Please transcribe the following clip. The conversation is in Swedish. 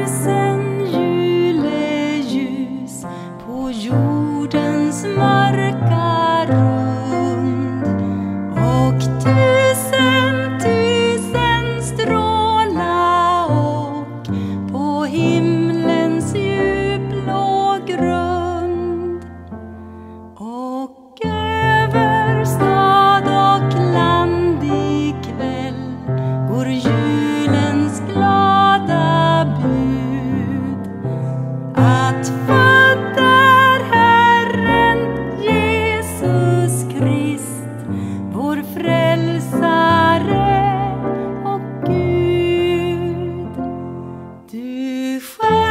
tusen juleljus på jordens mörka rund, och tusen stråla och på himlens djupblå grund. Och över stad och land ikväll går julens glada bud, att född är Herren Jesus Krist, vår frälsare och Gud. Du själv